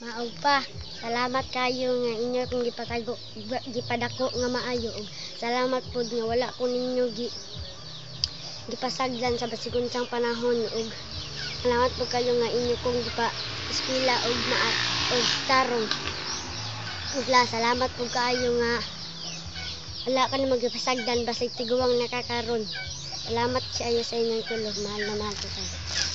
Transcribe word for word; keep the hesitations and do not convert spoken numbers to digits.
Maog pa. Salamat kayo nga inyo kung gipatago gipadako nga maayo ug salamat pud nga wala ko ninyo gi gipasagdan sa basig unsang panahon ug salamat pud kayo nga inyo kong gipa eskwela og maat og tarong. Ug la salamat pud kayo nga wala ka na magipasagdan basig tiguang nakakaron. Salamat sa iyo sa inyong tulo. Mahal na mahal ko kayo.